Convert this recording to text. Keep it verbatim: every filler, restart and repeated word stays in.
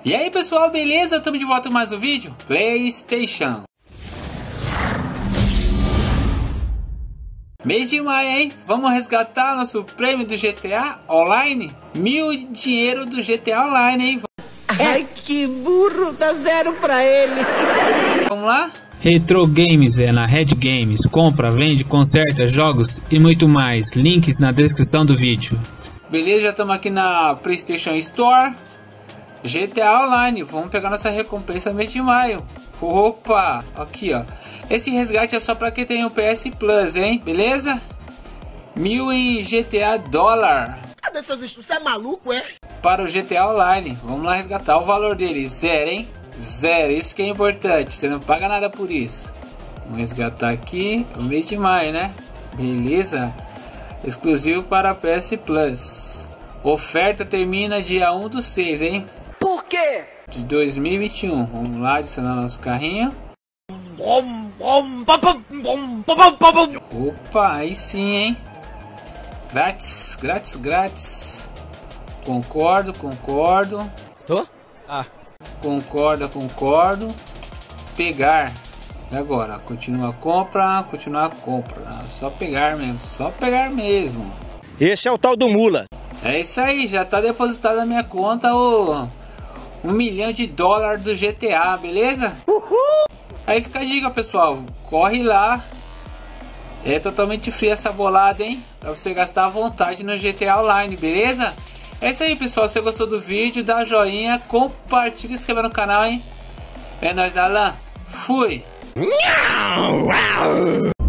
E aí pessoal, beleza? Estamos de volta com mais um vídeo PlayStation. Mês de maio, hein? Vamos resgatar nosso prêmio do G T A Online? Mil dinheiro do G T A Online, hein? Ai, que burro, dá zero pra ele. Vamos lá? Retro Games é na Red Games. Compra, vende, conserta jogos e muito mais. Links na descrição do vídeo. Beleza, já estamos aqui na PlayStation Store. G T A Online, vamos pegar nossa recompensa mês de maio. Opa, aqui ó. Esse resgate é só para quem tem o P S Plus, hein? Beleza? Mil em G T A dólar. Cadê seus estudos? Você é maluco, é? Para o G T A Online. Vamos lá resgatar o valor dele. Zero, hein? Zero, isso que é importante. Você não paga nada por isso. Vamos resgatar aqui o mês de maio, né? Beleza? Exclusivo para P S Plus. Oferta termina dia um do seis, hein? Por quê? De dois mil e vinte e um. Vamos lá adicionar nosso carrinho. Opa, aí sim, hein? Grátis, grátis, grátis. Concordo, concordo. Tô? Ah. Concordo, concordo. Pegar. E agora? Continua a compra, continuar a compra. Só pegar mesmo, só pegar mesmo. Esse é o tal do mula. É isso aí, já tá depositado na minha conta o um milhão de dólares do G T A, beleza? Uhul! Aí fica a dica, pessoal, corre lá. É totalmente free essa bolada, hein? Pra você gastar à vontade no G T A Online, beleza? É isso aí, pessoal, se você gostou do vídeo, dá joinha, compartilha e se inscreva no canal, hein? É nóis da lã, fui!